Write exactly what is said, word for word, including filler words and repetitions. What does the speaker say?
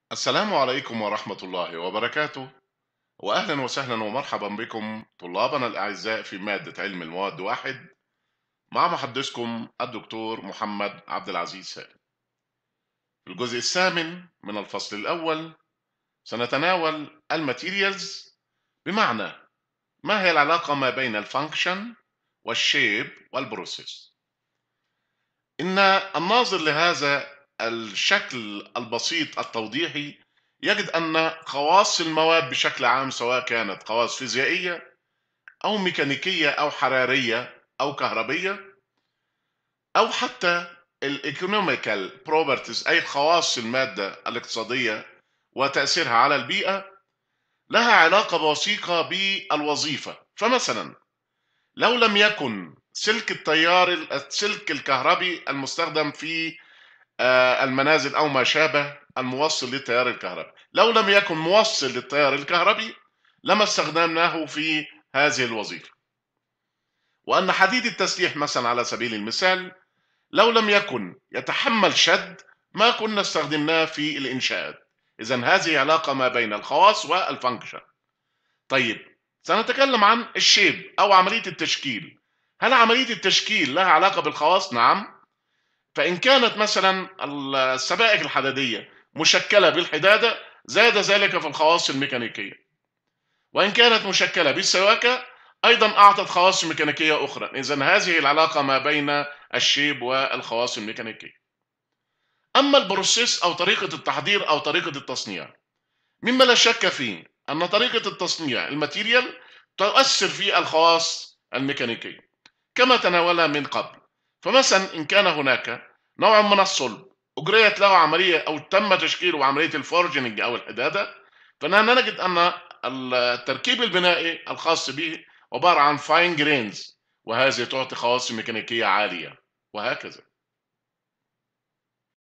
السلام عليكم ورحمة الله وبركاته، وأهلا وسهلا ومرحبا بكم طلابنا الأعزاء في مادة علم المواد واحد، مع محدثكم الدكتور محمد عبد العزيز سالم. في الجزء الثامن من الفصل الأول سنتناول الماتيريالز، بمعنى ما هي العلاقة ما بين الفانكشن والشيب والبروسيس. إن الناظر لهذا الشكل البسيط التوضيحي يجد أن خواص المواد بشكل عام، سواء كانت خواص فيزيائية أو ميكانيكية أو حرارية أو كهربية، أو حتى الايكونوميكال بروبرتيز، أي خواص المادة الاقتصادية وتأثيرها على البيئة، لها علاقة وثيقة بالوظيفة. فمثلا لو لم يكن سلك التيار السلك الكهربي المستخدم في آه، المنازل أو ما شابه الموصل للتيار الكهربي، لو لم يكن موصل للتيار الكهربي لما استخدمناه في هذه الوظيفة. وأن حديد التسليح مثلا على سبيل المثال لو لم يكن يتحمل شد ما كنا استخدمناه في الإنشاءات. إذن هذه علاقة ما بين الخواص والفانكشن. طيب، سنتكلم عن الشيب أو عملية التشكيل. هل عملية التشكيل لها علاقة بالخواص؟ نعم. فإن كانت مثلا السبائك الحديدية مشكلة بالحدادة، زاد ذلك في الخواص الميكانيكية. وإن كانت مشكلة بالسواكة، أيضا أعطت خواص ميكانيكية أخرى. إذن هذه العلاقة ما بين الشيب والخواص الميكانيكية. أما البروسيس أو طريقة التحضير أو طريقة التصنيع، مما لا شك فيه أن طريقة التصنيع الماتيريال تؤثر في الخواص الميكانيكية كما تناولنا من قبل. فمثلا إن كان هناك نوع من الصلب أجريت له عملية أو تم تشكيله عملية الفورجنج أو الحدادة، فإننا نجد أن التركيب البنائي الخاص به عبارة عن فاين جرينز، وهذه تعطي خواص ميكانيكية عالية، وهكذا.